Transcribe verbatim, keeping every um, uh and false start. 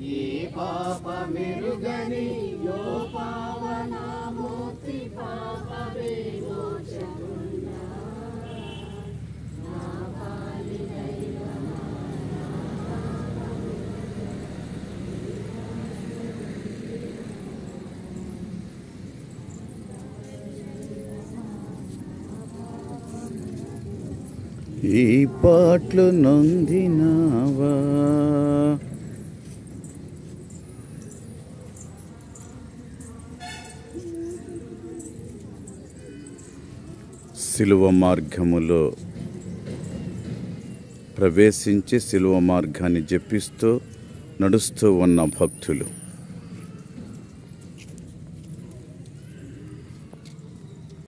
ఏ పాప మెరుగని యో పావనామూర్తి పాప విమోచకుడా నా పాలి దైవమా ఈ పాటలు నొందినావా సిలువ మార్గములో ప్రవేశించి సిలువ మార్గాన్ని జపిస్తూ నడుస్తూ ఉన్న భక్తులు